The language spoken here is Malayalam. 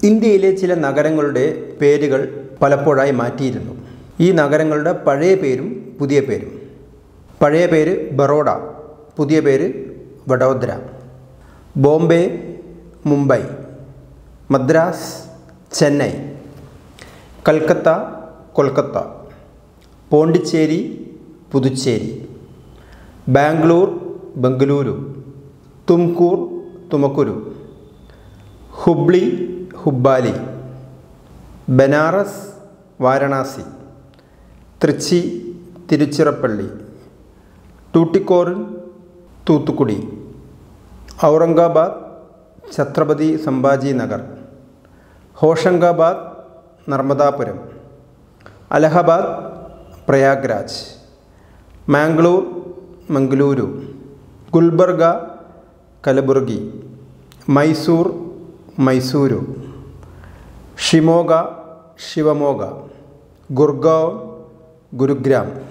ഇന്ത്യയിലെ ചില നഗരങ്ങളുടെ പേരുകൾ പലപ്പോഴായി മാറ്റിയിരുന്നു. ഈ നഗരങ്ങളുടെ പഴയ പേരും പുതിയ പേരും. പഴയ പേര് ബറോഡ, പുതിയ പേര് വഡോദര. ബോംബെ, മുംബൈ. മദ്രാസ്, ചെന്നൈ. കൽക്കത്ത, കൊൽക്കത്ത. പോണ്ടിച്ചേരി, പുതുച്ചേരി. ബാംഗ്ലൂർ, ബംഗളൂരു. തുംകൂർ, തുമക്കുരു. ഹുബ്ലി, ഹുബ്ബാലി. ബനാറസ്, വാരണാസി. തൃച്ചി, തിരുച്ചിറപ്പള്ളി. ടൂട്ടിക്കോറിൻ, തൂത്തുക്കുടി. ഔറംഗാബാദ്, ഛത്രപതി സംഭാജി നഗർ. ഹോഷംഗാബാദ്, നർമ്മദാപുരം. അലഹബാദ്, പ്രയാഗ്രാജ്. മാംഗ്ലൂർ, മംഗളൂരു. ഗുൽബർഗ, കലബുർഗി. മൈസൂർ, മൈസൂരു. ഷിമോഗ, ശിവമോഗ. ഗുർഗാവ്, ഗുരുഗ്രാം.